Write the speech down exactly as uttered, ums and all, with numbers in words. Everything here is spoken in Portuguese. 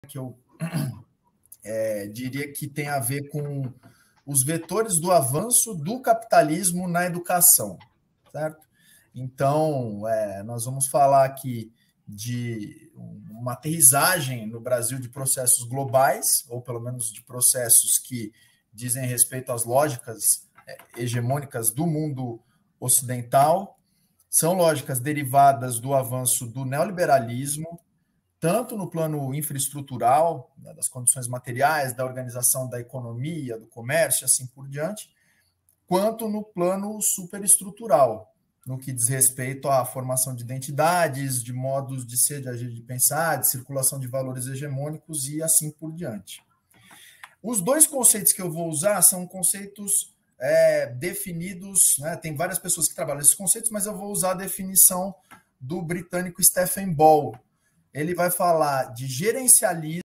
que eu é, diria que tem a ver com os vetores do avanço do capitalismo na educação, certo? Então, é, nós vamos falar aqui de uma aterrissagem no Brasil de processos globais, ou pelo menos de processos que dizem respeito às lógicas hegemônicas do mundo ocidental. São lógicas derivadas do avanço do neoliberalismo, tanto no plano infraestrutural, né, das condições materiais, da organização da economia, do comércio, assim por diante, quanto no plano superestrutural, no que diz respeito à formação de identidades, de modos de ser, de agir, de pensar, de circulação de valores hegemônicos e assim por diante. Os dois conceitos que eu vou usar são conceitos é, definidos, né, tem várias pessoas que trabalham esses conceitos, mas eu vou usar a definição do britânico Stephen Ball. Ele vai falar de gerencialismo